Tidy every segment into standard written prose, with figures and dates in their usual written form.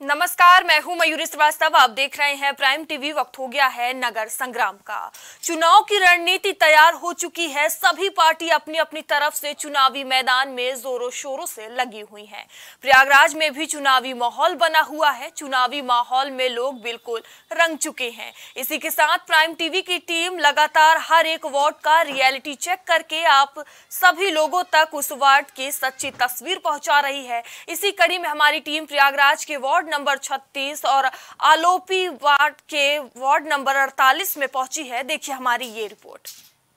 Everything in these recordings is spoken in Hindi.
नमस्कार, मैं हूं मयूरी श्रीवास्तव। आप देख रहे हैं प्राइम टीवी। वक्त हो गया है नगर संग्राम का। चुनाव की रणनीति तैयार हो चुकी है। सभी पार्टी अपनी अपनी तरफ से चुनावी मैदान में जोरों शोरों से लगी हुई हैं। प्रयागराज में भी चुनावी माहौल बना हुआ है। चुनावी माहौल में लोग बिल्कुल रंग चुके हैं। इसी के साथ प्राइम टीवी की टीम लगातार हर एक वार्ड का रियलिटी चेक करके आप सभी लोगों तक उस वार्ड की सच्ची तस्वीर पहुंचा रही है। इसी कड़ी में हमारी टीम प्रयागराज के वार्ड नंबर 36 और आलोपी वार्ड के वार्ड नंबर 48 में पहुंची है। देखिए हमारी ये रिपोर्ट।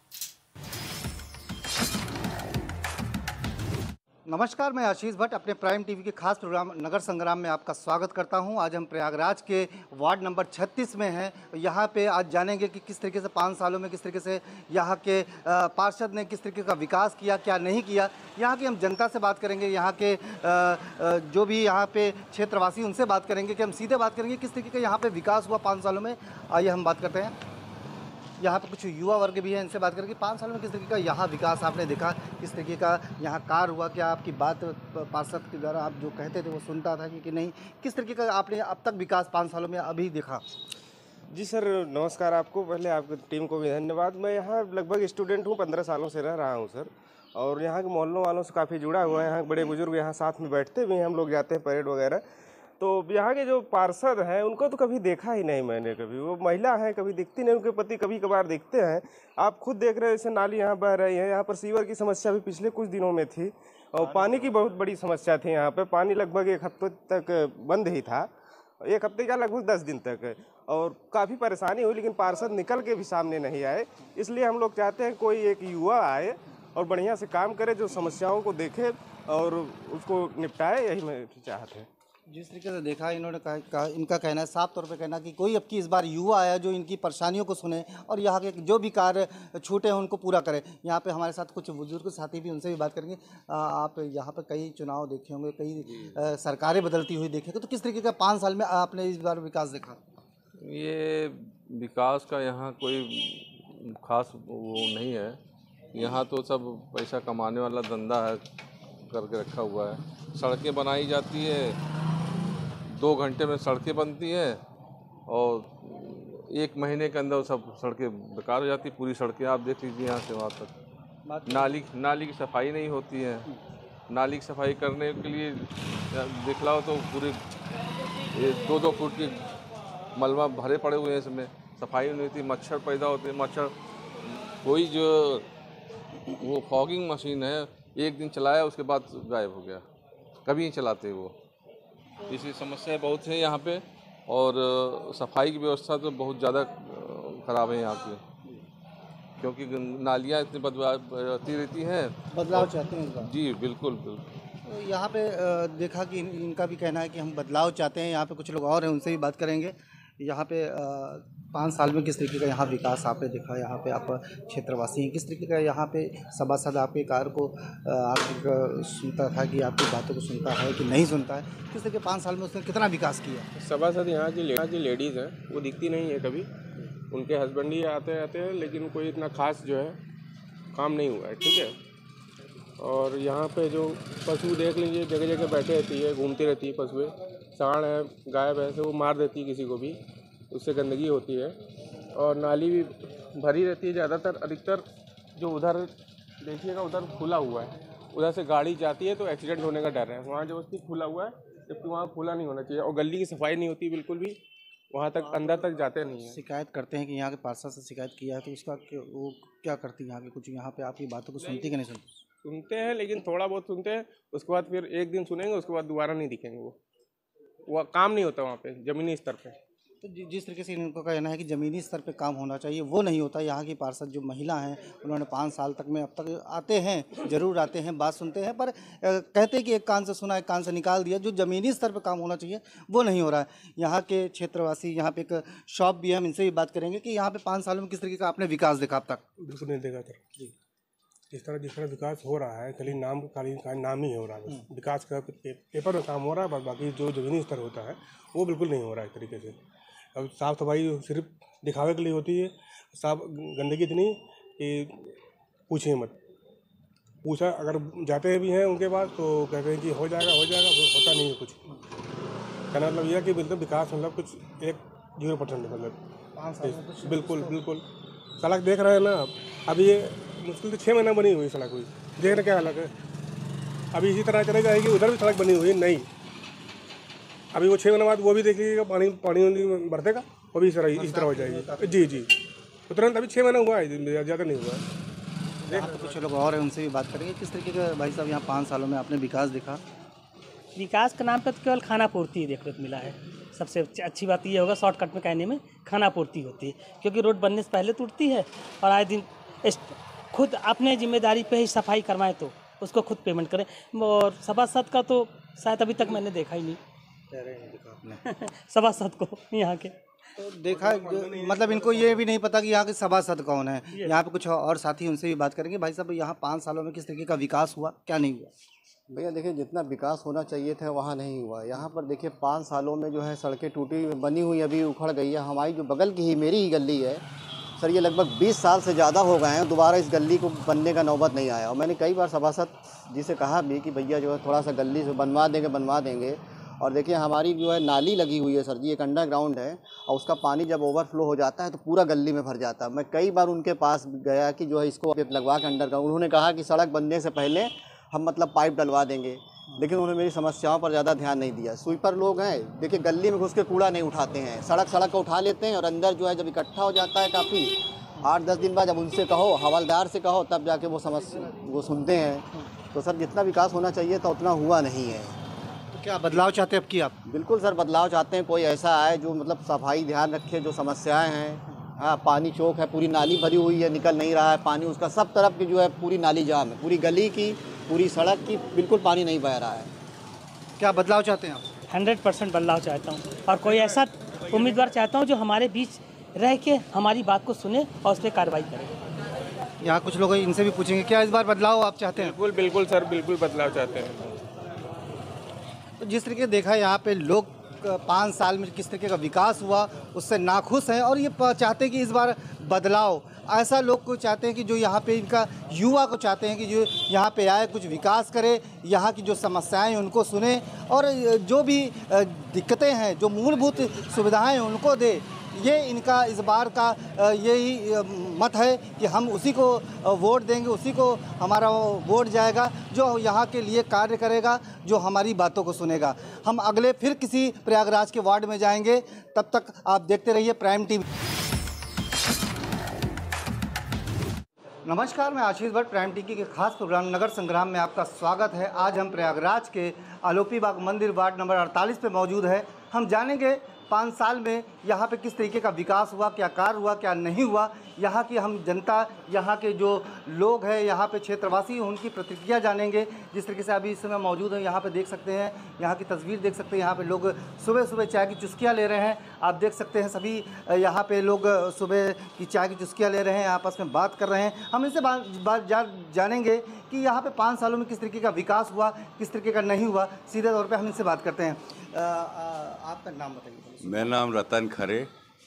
नमस्कार, मैं आशीष भट्ट अपने प्राइम टीवी के खास प्रोग्राम नगर संग्राम में आपका स्वागत करता हूं। आज हम प्रयागराज के वार्ड नंबर 36 में हैं। यहां पे आज जानेंगे कि किस तरीके से 5 सालों में किस तरीके से यहां के पार्षद ने किस तरीके का विकास किया, क्या नहीं किया। यहां की हम जनता से बात करेंगे, यहां के जो भी यहां पे क्षेत्रवासी उनसे बात करेंगे कि हम सीधे बात करेंगे किस तरीके का यहाँ पर विकास हुआ 5 सालों में। आइए हम बात करते हैं। यहाँ पे कुछ युवा वर्ग भी है, इनसे बात करेंगे 5 साल में किस तरीके का यहाँ विकास आपने देखा, किस तरीके का यहाँ कार्य हुआ। क्या आपकी बात पार्षद के द्वारा आप जो कहते थे वो सुनता था कि नहीं, किस तरीके का आपने अब तक विकास 5 सालों में अभी देखा? जी सर, नमस्कार। आपको पहले आपकी टीम को भी धन्यवाद। मैं यहाँ लगभग स्टूडेंट हूँ, 15 सालों से रह रहा हूँ सर, और यहाँ के मोहल्लों वालों से काफ़ी जुड़ा हुआ है। यहाँ बड़े बुजुर्ग यहाँ साथ में बैठते भी हैं, हम लोग जाते हैं परेड वगैरह। तो यहाँ के जो पार्षद हैं उनको तो कभी देखा ही नहीं मैंने। कभी वो महिला हैं, कभी दिखती नहीं, उनके पति कभी कभार दिखते हैं। आप खुद देख रहे हैं, जैसे नाली यहाँ बह रही है। यहाँ पर सीवर की समस्या भी पिछले कुछ दिनों में थी, और पानी की बहुत बड़ी समस्या थी। यहाँ पे पानी लगभग 1 हफ्ते तक बंद ही था, 1 हफ्ते का लगभग 10 दिन तक, और काफ़ी परेशानी हुई। लेकिन पार्षद निकल के भी सामने नहीं आए। इसलिए हम लोग चाहते हैं कोई एक युवा आए और बढ़िया से काम करे, जो समस्याओं को देखे और उसको निपटाए। यही मैं चाहते हैं। जिस तरीके से देखा, इन्होंने कहा इनका कहना है, साफ तौर पे कहना कि कोई अब की इस बार युवा आया जो इनकी परेशानियों को सुने और यहाँ के जो भी कार्य छूटे हैं उनको पूरा करे। यहाँ पे हमारे साथ कुछ बुजुर्ग साथी भी, उनसे भी बात करेंगे। आप यहाँ पर कई चुनाव देखे होंगे, कई सरकारें बदलती हुई देखे, तो किस तरीके का 5 साल में आपने इस बार विकास देखा? ये विकास का यहाँ कोई खास वो नहीं है। यहाँ तो सब पैसा कमाने वाला धंधा है, करके रखा हुआ है। सड़कें बनाई जाती है, 2 घंटे में सड़कें बनती हैं, और 1 महीने के अंदर सब सड़कें बेकार हो जाती। पूरी सड़कें आप देख लीजिए यहाँ से वहाँ तक। नाली की सफाई नहीं होती है। नाली की सफाई करने के लिए दिखलाओ तो पूरे 2-2 फुट की मलबा भरे पड़े हुए हैं, इसमें सफाई नहीं होती। मच्छर पैदा होते हैं। मच्छर कोई जो वो फॉगिंग मशीन है, 1 दिन चलाया उसके बाद गायब हो गया, कभी नहीं चलाते वो। इसी समस्याएं बहुत है यहाँ पे, और सफाई की व्यवस्था तो बहुत ज़्यादा ख़राब है यहाँ की, क्योंकि नालियाँ इतनी बदबूती रहती हैं। बदलाव चाहते हैं इस बार? जी बिल्कुल। तो यहाँ पे देखा कि इनका भी कहना है कि हम बदलाव चाहते हैं। यहाँ पे कुछ लोग और हैं, उनसे भी बात करेंगे। यहाँ पे 5 साल में किस तरीके का यहाँ विकास आपने देखा? यहाँ पे आप क्षेत्रवासी हैं, किस तरीके का यहाँ पे सभासद आपके कार्य को आप सुनता था कि आपकी बातों को सुनता है कि नहीं सुनता है? किस तरीके 5 साल में उसने कितना विकास किया? सभासद यहाँ की लेडीज़ हैं, वो दिखती नहीं है कभी। उनके हस्बैंड ही आते हैं, लेकिन कोई इतना खास जो है काम नहीं हुआ है। ठीक है। और यहाँ पे जो पशु देख लीजिए, जगह जगह बैठे रहती है, घूमती रहती है पशुएँ। सांड है, गाय भैंस है, वो मार देती है किसी को भी, उससे गंदगी होती है। और नाली भी भरी रहती है ज़्यादातर। अधिकतर जो उधर देखिएगा, उधर खुला हुआ है, उधर से गाड़ी जाती है तो एक्सीडेंट होने का डर है। वहाँ जो उसकी खुला हुआ है, जबकि वहाँ खुला नहीं होना चाहिए। और गली की सफाई नहीं होती बिल्कुल भी, वहाँ तक अंदर तक जाते नहीं है। शिकायत करते हैं कि यहाँ के पार्षद से शिकायत किया है, तो उसका वो क्या करती है यहाँ के? कुछ यहाँ पे आपकी बातों को सुनती कि नहीं सुनती? सुनते हैं, लेकिन थोड़ा बहुत सुनते हैं। उसके बाद फिर 1 दिन सुनेंगे, उसके बाद दोबारा नहीं दिखेंगे। वो काम नहीं होता वहाँ पे ज़मीनी स्तर पे। तो जिस तरीके से इनको कहना है कि ज़मीनी स्तर पे काम होना चाहिए, वो नहीं होता। यहाँ की पार्षद जो महिला हैं, उन्होंने 5 साल तक में अब तक आते हैं, ज़रूर आते हैं, बात सुनते हैं, पर कहते हैं कि एक कान से सुना, एक कान से निकाल दिया। जो ज़मीनी स्तर पे काम होना चाहिए वो नहीं हो रहा है। यहाँ के क्षेत्रवासी, यहाँ पे एक शॉप भी है, हम इनसे भी बात करेंगे कि यहाँ पे 5 सालों में किस तरीके का आपने विकास देखा अब तक? बिल्कुल नहीं देखा था जी। जिस तरह विकास हो रहा है, खाली नाम ही हो रहा है। बस विकास का पेपर में काम हो रहा है, बस बाकी जो ज़मीनी स्तर होता है वो बिल्कुल नहीं हो रहा है इस तरीके से। अब साफ़ सफाई सिर्फ दिखावे के लिए होती है। साफ गंदगी इतनी कि पूछे मत। पूछा, अगर जाते भी हैं उनके पास तो कहते हैं कि हो जाएगा, होता नहीं है कुछ। कहना मतलब यह कि मतलब विकास मतलब कुछ 0% मतलब 5 साल में कुछ बिल्कुल बिल्कुल। सड़क देख रहे हैं ना, अभी ये मुश्किल से 6 महीना बनी हुई सड़क हुई, देख रहे क्या हालत है। अभी इसी तरह चले जाएगी, उधर भी सड़क बनी हुई है नहीं, अभी वो 6 महीने बाद वो भी देख लीजिएगा, पानी बरसेगा, वो भी इस तरह हो जाएगी। जी जी, तुरंत अभी 6 महीना हुआ है, ज़्यादा नहीं हुआ है। यहाँ पे कुछ लोग और हैं, उनसे भी बात करेंगे। किस तरीके का भाई साहब यहाँ 5 सालों में आपने विकास देखा? विकास का नाम पर तो केवल खाना पूर्ति देखने को मिला है। सबसे अच्छी बात ये होगा, शॉर्टकट में कहने में, खाना पूर्ति होती है, क्योंकि रोड बनने से पहले टूटती है और आए दिन खुद अपने जिम्मेदारी पे ही सफाई करवाएं तो उसको खुद पेमेंट करें। और सभासद का तो शायद अभी तक मैंने देखा ही नहीं, सभासद को यहाँ के तो देखा मतलब इनको ये भी नहीं पता कि यहाँ के सभासद कौन है। यहाँ पे कुछ और साथी, उनसे भी बात करेंगे। भाई साहब यहाँ 5 सालों में किस तरीके का विकास हुआ, क्या नहीं हुआ? भैया देखिए, जितना विकास होना चाहिए था वहाँ नहीं हुआ। यहाँ पर देखिए 5 सालों में जो है सड़कें टूटी बनी हुई अभी उखड़ गई है। हमारी जो बगल की ही मेरी ही गली है सर, ये लगभग 20 साल से ज़्यादा हो गए हैं, दोबारा इस गली को बनने का नौबत नहीं आया। और मैंने कई बार सभासद जी से कहा भी कि भैया जो है थोड़ा सा गली से बनवा देंगे। और देखिए हमारी जो है नाली लगी हुई है सर जी, एक अंडरग्राउंड है, और उसका पानी जब ओवरफ्लो हो जाता है तो पूरा गली में भर जाता है। मैं कई बार उनके पास गया कि जो है इसको लगवा के अंडरग्राउंड, उन्होंने कहा कि सड़क बनने से पहले हम मतलब पाइप डलवा देंगे, लेकिन उन्होंने मेरी समस्याओं पर ज़्यादा ध्यान नहीं दिया। स्वीपर लोग हैं, देखिए गली में घुस के कूड़ा नहीं उठाते हैं, सड़क को उठा लेते हैं और अंदर जो है जब इकट्ठा हो जाता है काफ़ी 8-10 दिन बाद जब उनसे कहो, हवलदार से कहो, तब जाके वो सुनते हैं। तो सर जितना विकास होना चाहिए था उतना हुआ नहीं है। तो क्या बदलाव चाहते हैं अब की आप? बिल्कुल सर, बदलाव चाहते हैं। कोई ऐसा आए जो मतलब सफाई ध्यान रखे, जो समस्याएं हैं। हाँ, पानी चौक है, पूरी नाली भरी हुई है, निकल नहीं रहा है पानी उसका, सब तरफ की जो है पूरी नाली जाम है, पूरी गली की, पूरी सड़क की, बिल्कुल पानी नहीं बह रहा है। क्या बदलाव चाहते हैं आप? 100% बदलाव चाहता हूँ, और कोई ऐसा उम्मीदवार चाहता हूँ जो हमारे बीच रह के हमारी बात को सुने और उस पर कार्रवाई करे। यहाँ कुछ लोग, इनसे भी पूछेंगे, क्या इस बार बदलाव आप चाहते हैं? बिल्कुल सर, बिल्कुल बदलाव चाहते हैं। तो जिस तरीके देखा यहाँ पे लोग 5 साल में किस तरीके का विकास हुआ उससे नाखुश हैं, और ये चाहते हैं कि इस बार बदलाव, ऐसा लोग को चाहते हैं कि जो यहाँ पे इनका युवा को चाहते हैं कि जो यहाँ पे आए, कुछ विकास करे, यहाँ की जो समस्याएं हैं उनको सुने, और जो भी दिक्कतें हैं, जो मूलभूत सुविधाएं हैं उनको दे। ये इनका इस बार का यही मत है कि हम उसी को वोट देंगे, उसी को हमारा वोट जाएगा जो यहाँ के लिए कार्य करेगा, जो हमारी बातों को सुनेगा। हम अगले फिर किसी प्रयागराज के वार्ड में जाएंगे, तब तक आप देखते रहिए प्राइम टीवी। नमस्कार, मैं आशीष भट्ट, प्राइम टीवी के खास प्रोग्राम नगर संग्राम में आपका स्वागत है। आज हम प्रयागराज के आलोपी बाग मंदिर वार्ड नंबर 48 पे मौजूद है। हम जानेंगे 5 साल में यहाँ पे किस तरीके का विकास हुआ, क्या कार्य हुआ, क्या नहीं हुआ। यहाँ की हम जनता, यहाँ के जो लोग हैं, यहाँ पे क्षेत्रवासी, उनकी प्रतिक्रिया जानेंगे। जिस तरीके से अभी इस समय मौजूद हैं, यहाँ पे देख सकते हैं, यहाँ की तस्वीर देख सकते हैं। यहाँ पे लोग सुबह सुबह चाय की चुस्कियाँ ले रहे हैं। आप देख सकते हैं सभी यहाँ पे लोग सुबह की चाय की चुस्कियाँ ले रहे हैं, आपस में बात कर रहे हैं। हम इनसे जानेंगे कि यहाँ पे 5 सालों में किस तरीके का विकास हुआ, किस तरीके का नहीं हुआ। सीधे तौर पे हम इनसे बात करते हैं। आपका नाम बताइए। मेरा नाम रतन खरे।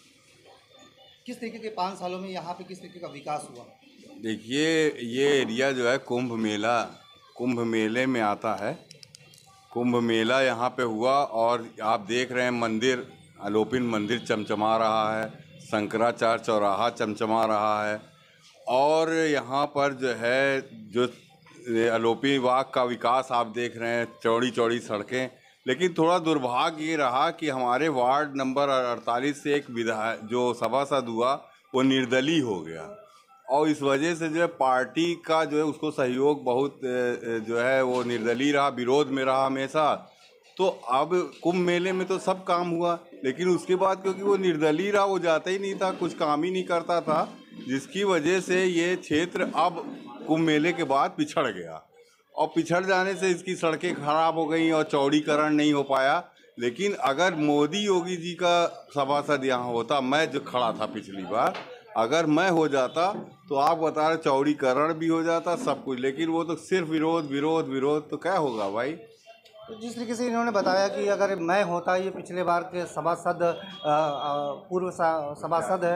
किस तरीके के 5 सालों में यहाँ पे किस तरीके का विकास हुआ? देखिए, ये एरिया जो है कुंभ मेले में आता है। कुंभ मेला यहाँ पे हुआ, और आप देख रहे हैं मंदिर, आलोपिन मंदिर चमचमा रहा है, शंकराचार्य चौराहा चमचमा रहा है, और यहाँ पर जो है जो आलोपी बाग का विकास आप देख रहे हैं, चौड़ी चौड़ी सड़कें। लेकिन थोड़ा दुर्भाग्य ये रहा कि हमारे वार्ड नंबर 48 से एक विधायक जो सभासद हुआ वो निर्दलीय हो गया, और इस वजह से जो है पार्टी का जो है उसको सहयोग बहुत जो है वो निर्दलीय रहा, विरोध में रहा हमेशा। तो अब कुंभ मेले में तो सब काम हुआ, लेकिन उसके बाद क्योंकि वो निर्दलीय रहा, वो जाता ही नहीं था, कुछ काम ही नहीं करता था, जिसकी वजह से ये क्षेत्र अब कुंभ मेले के बाद पिछड़ गया, और पिछड़ जाने से इसकी सड़कें खराब हो गई और चौड़ीकरण नहीं हो पाया। लेकिन अगर मोदी योगी जी का सभासद यहाँ होता, मैं जो खड़ा था पिछली बार, अगर मैं हो जाता तो आप बता रहे चौड़ीकरण भी हो जाता, सब कुछ। लेकिन वो तो सिर्फ विरोध, तो क्या होगा भाई। तो जिस तरीके से इन्होंने बताया कि अगर मैं होता, ये पिछले बार के सभासद, पूर्व सभासद है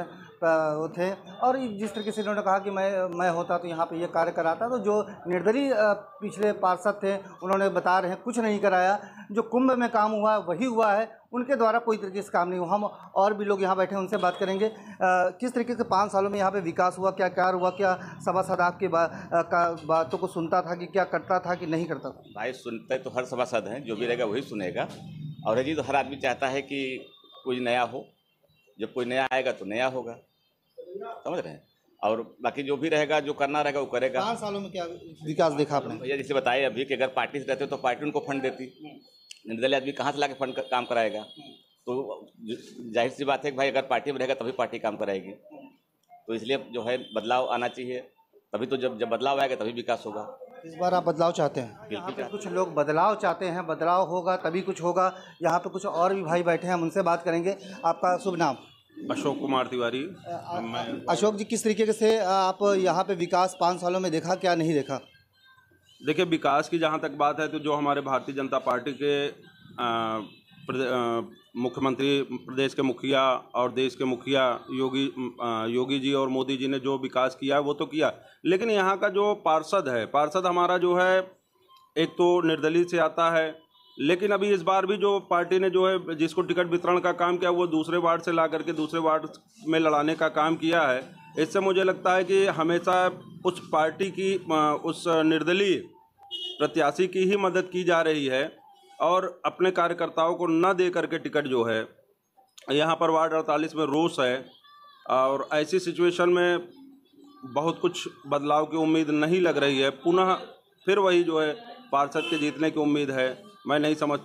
वो थे। और जिस तरीके से इन्होंने कहा कि मैं होता तो यहाँ पे ये कार्य कराता, तो जो निर्दलीय पिछले पार्षद थे उन्होंने बता रहे हैं कुछ नहीं कराया, जो कुंभ में काम हुआ वही हुआ है, उनके द्वारा कोई तरीके से काम नहीं हुआ। हम और भी लोग यहाँ बैठे हैं, उनसे बात करेंगे किस तरीके से 5 सालों में यहाँ पे विकास हुआ, क्या कार्य हुआ, क्या सभासद आपकी बातों को सुनता था कि क्या करता था कि नहीं करता था। भाई सुनते तो हर सभासद हैं, जो भी रहेगा वही सुनेगा। और जी तो हर आदमी चाहता है कि कुछ नया हो, जब कोई नया आएगा तो नया होगा, समझ रहे हैं। और बाकी जो भी रहेगा, जो करना रहेगा वो करेगा। 5 सालों में क्या विकास देखा आपने? भैया जैसे बताए अभी कि अगर पार्टी से रहते तो पार्टी उनको फंड देती, निर्दलीय आदमी कहाँ से लाके फंड काम कराएगा। तो जाहिर सी बात है कि भाई अगर पार्टी में रहेगा तभी पार्टी काम कराएगी। तो इसलिए जो है बदलाव आना चाहिए, तभी तो जब बदलाव आएगा तभी विकास होगा। इस बार आप बदलाव चाहते हैं? यहाँ पे कुछ लोग बदलाव चाहते हैं, बदलाव होगा तभी कुछ होगा। यहाँ पे कुछ और भी भाई बैठे हैं, हम उनसे बात करेंगे। आपका शुभ नाम? अशोक कुमार तिवारी। अशोक जी, किस तरीके से आप यहाँ पे विकास 5 सालों में देखा, क्या नहीं देखा? देखिए, विकास की जहाँ तक बात है तो जो हमारे भारतीय जनता पार्टी के मुख्यमंत्री, प्रदेश के मुखिया और देश के मुखिया योगी जी और मोदी जी ने जो विकास किया वो तो किया, लेकिन यहाँ का जो पार्षद हमारा जो है, एक तो निर्दलीय से आता है, लेकिन अभी इस बार भी जो पार्टी ने जो है जिसको टिकट वितरण का काम किया वो दूसरे वार्ड से ला करके दूसरे वार्ड में लड़ाने का काम किया है। इससे मुझे लगता है कि हमेशा उस पार्टी की, उस निर्दलीय प्रत्याशी की ही मदद की जा रही है और अपने कार्यकर्ताओं को न दे करके टिकट जो है, यहाँ पर वार्ड 48 में रोष है। और ऐसी सिचुएशन में बहुत कुछ बदलाव की उम्मीद नहीं लग रही है। पुनः फिर वही जो है पार्षद के जीतने की उम्मीद है। मैं नहीं समझ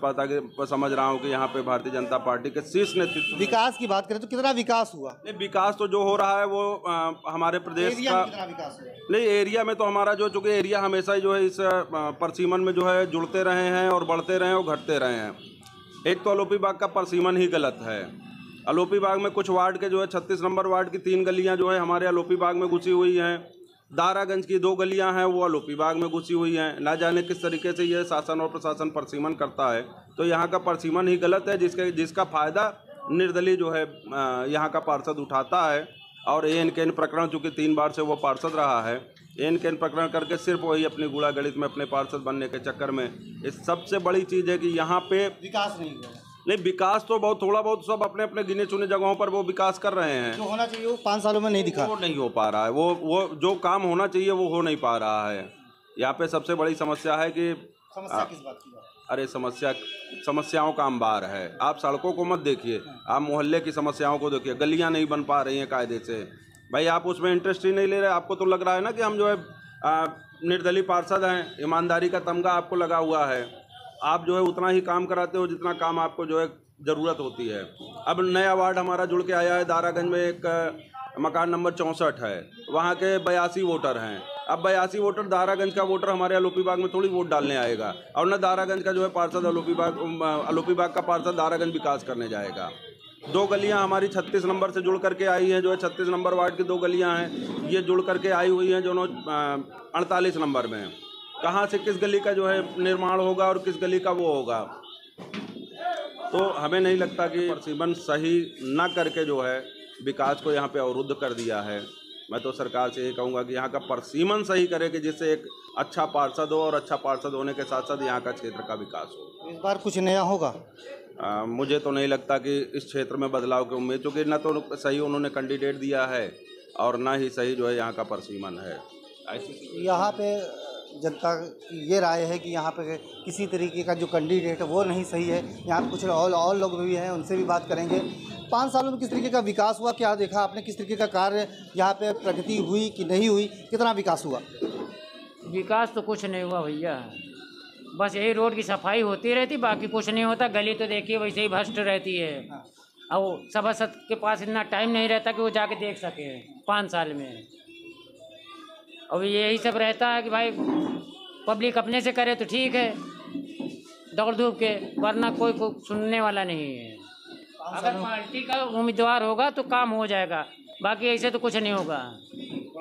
रहा हूँ कि यहाँ पे भारतीय जनता पार्टी के शीर्ष नेतृत्व। विकास की बात करें तो कितना विकास हुआ? विकास तो जो हो रहा है वो हमारे प्रदेश का, कितना विकास हुआ? नहीं, एरिया में तो हमारा जो, चूँकि एरिया हमेशा ही जो है इस परसीमन में जो है जुड़ते रहे हैं और बढ़ते रहे हैं और घटते रहे हैं। एक तो आलोपी बाग का परसीमन ही गलत है। आलोपी बाग में कुछ वार्ड के जो है 36 नंबर वार्ड की 3 गलियाँ जो है हमारे आलोपी बाग में घुसी हुई हैं। दारागंज की 2 गलियां हैं वो आलोपी बाग में घुसी हुई हैं। ना जाने किस तरीके से ये शासन और प्रशासन परसीमन करता है। तो यहाँ का परसीमन ही गलत है, जिसका फ़ायदा निर्दलीय जो है यहाँ का पार्षद उठाता है। और एन प्रकरण, चूँकि 3 बार से वो पार्षद रहा है, एन प्रकरण करके सिर्फ वही अपनी गुड़ा गणित में अपने पार्षद बनने के चक्कर में, इस सबसे बड़ी चीज़ है कि यहाँ पे विकास नहीं हुआ। नहीं, विकास तो थोड़ा बहुत सब अपने अपने गिने चुने जगहों पर वो विकास कर रहे हैं। जो होना चाहिए वो 5 सालों में नहीं दिखा, वो नहीं हो पा रहा है। वो जो काम होना चाहिए वो हो नहीं पा रहा है। यहाँ पे सबसे बड़ी समस्या है कि समस्या किस बात की? अरे समस्याओं का अंबार है। आप सड़कों को मत देखिए, आप मोहल्ले की समस्याओं को देखिए। गलियाँ नहीं बन पा रही हैं कायदे से। भाई आप उसमें इंटरेस्ट ही नहीं ले रहे। आपको तो लग रहा है ना कि हम जो है निर्दलीय पार्षद हैं, ईमानदारी का तमगा आपको लगा हुआ है। आप जो है उतना ही काम कराते हो जितना काम आपको जो है ज़रूरत होती है। अब नया वार्ड हमारा जुड़ के आया है। दारागंज में एक मकान नंबर 64 है, वहाँ के 82 वोटर हैं। अब 82 वोटर, दारागंज का वोटर हमारे आलोपी बाग में थोड़ी वोट डालने आएगा। और न दारागंज का जो है पार्षद आलोपी बाग का पार्षद दारागंज विकास करने जाएगा। 2 गलियाँ हमारी 36 नंबर से जुड़ करके आई हैं, जो है 36 नंबर वार्ड की 2 गलियाँ हैं, ये जुड़ करके आई हुई हैं, जो 48 नंबर में। कहाँ से किस गली का जो है निर्माण होगा और किस गली का वो होगा। तो हमें नहीं लगता कि परसीमन सही न करके जो है विकास को यहाँ पे अवरुद्ध कर दिया है। मैं तो सरकार से ये कहूँगा कि यहाँ का परसीमन सही करे कि जिससे एक अच्छा पार्षद हो और अच्छा पार्षद होने के साथ साथ यहाँ का क्षेत्र का विकास हो। इस बार कुछ नया होगा? मुझे तो नहीं लगता कि इस क्षेत्र में बदलाव की उम्मीद, क्योंकि न तो सही उन्होंने कैंडिडेट दिया है और न ही सही जो है यहाँ का परसीमन है। यहाँ पे जनता की ये राय है कि यहाँ पे किसी तरीके का जो कैंडिडेट है वो नहीं सही है। यहाँ पे कुछ और लोग भी हैं, उनसे भी बात करेंगे। 5 सालों में किस तरीके का विकास हुआ, क्या देखा आपने, किस तरीके का कार्य यहाँ पे प्रगति हुई कि नहीं हुई, कितना विकास हुआ? विकास तो कुछ नहीं हुआ भैया, बस यही रोड की सफाई होती रहती, बाकी कुछ नहीं होता। गली तो देखिए वैसे ही भ्रष्ट रहती है। और सभासद के पास इतना टाइम नहीं रहता कि वो जाके देख सके 5 साल में। और यही सब रहता है कि भाई पब्लिक अपने से करे तो ठीक है, दौड़ धूप के, वरना कोई सुनने वाला नहीं है। अगर पार्टी का उम्मीदवार होगा तो काम हो जाएगा, बाकी ऐसे तो कुछ नहीं होगा।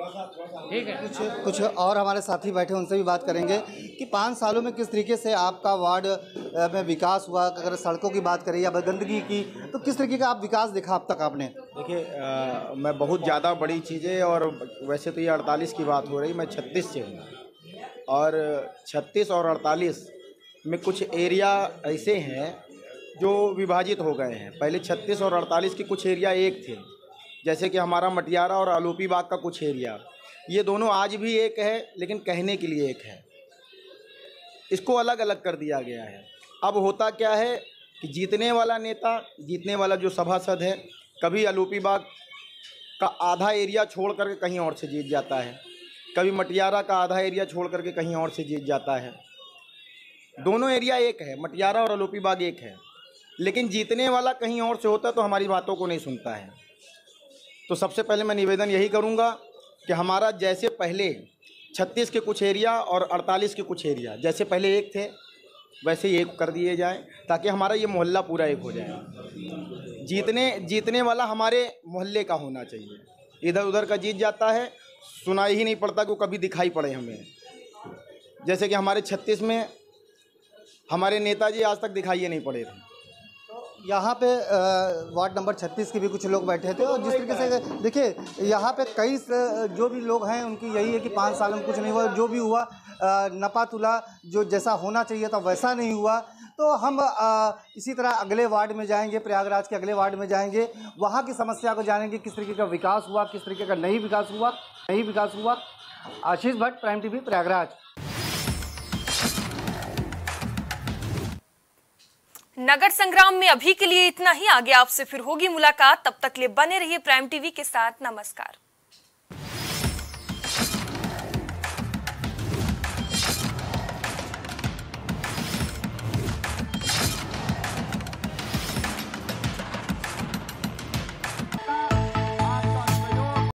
ठीक है। कुछ और हमारे साथी बैठे, उनसे भी बात करेंगे कि 5 सालों में किस तरीके से आपका वार्ड में विकास हुआ। अगर सड़कों की बात करें या गंदगी की, तो किस तरीके का आप विकास देखा अब तक आपने? देखिए, मैं बहुत ज़्यादा बड़ी चीज़ें, और वैसे तो ये 48 की बात हो रही, मैं 36 से हूँ, और 36 और 48 में कुछ एरिया ऐसे हैं जो विभाजित हो गए हैं। पहले 36 और 48 के कुछ एरिया एक थे, जैसे कि हमारा मटियारा और आलोपी बाग का कुछ एरिया, ये दोनों आज भी एक है, लेकिन कहने के लिए एक है। इसको अलग अलग कर दिया गया है। अब होता क्या है कि जीतने वाला नेता, जीतने वाला जो सभासद है, कभी आलोपी बाग का आधा एरिया छोड़ करके कहीं और से जीत जाता है, कभी मटियारा का आधा एरिया छोड़ करके कहीं और से जीत जाता है। दोनों एरिया एक है, मटियारा और आलोपी बाग एक है, लेकिन जीतने वाला कहीं और से होता है तो हमारी बातों को नहीं सुनता है। तो सबसे पहले मैं निवेदन यही करूंगा कि हमारा जैसे पहले 36 के कुछ एरिया और 48 के कुछ एरिया जैसे पहले एक थे, वैसे ही एक कर दिए जाए, ताकि हमारा ये मोहल्ला पूरा एक हो जाए। जीतने वाला हमारे मोहल्ले का होना चाहिए। इधर उधर का जीत जाता है, सुनाई ही नहीं पड़ता कि वो कभी दिखाई पड़े हमें। जैसे कि हमारे 36 में हमारे नेताजी आज तक दिखाई नहीं पड़े थे। यहाँ पे वार्ड नंबर 36 के भी कुछ लोग बैठे थे, और जिस तरीके से देखिए यहाँ पे कई जो भी लोग हैं उनकी यही है कि 5 साल में कुछ नहीं हुआ, जो भी हुआ नपा तुला, जो जैसा होना चाहिए था वैसा नहीं हुआ। तो हम इसी तरह अगले वार्ड में जाएंगे, प्रयागराज के अगले वार्ड में जाएंगे, वहाँ की समस्या को जानेंगे, किस तरीके का विकास हुआ, किस तरीके का नहीं विकास हुआ। Ashish Bhatt, Prime TV, Prayagraj. नगर संग्राम में अभी के लिए इतना ही। आगे आपसे फिर होगी मुलाकात, तब तक लिए बने रहिए प्राइम टीवी के साथ। नमस्कार।